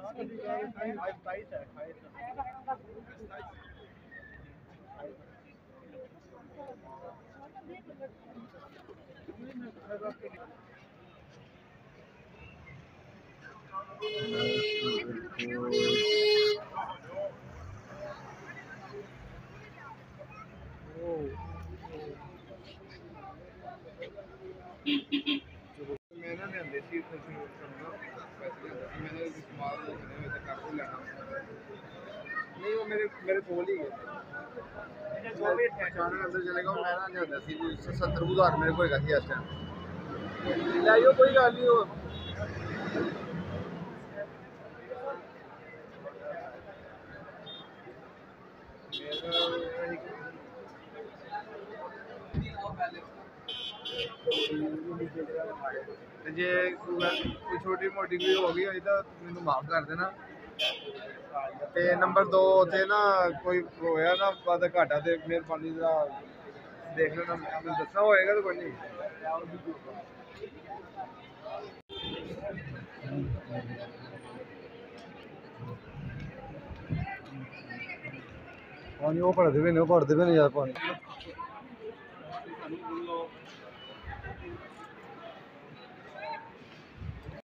मैंने लियांदे सी मैंने इस्तेमाल कर लेना नहीं वो मेरे मेरे कोल ही अचानक अंदर चलेगा मैं ना लियांदा सी 70,000 मेरे को हैगा सी इस टाइम लाइयो कोई गल नहीं हो जे कोई छोटी मोटी कोई हो गई तो मैं माफ कर देना ते नंबर 2 उत्थे ना कोई होया ना वादा घाटा ते मेहरबानी जरा देख लेना मैं दसना होएगा तो कोई नहीं पानी वो पढ़ते भी नहीं यार पानी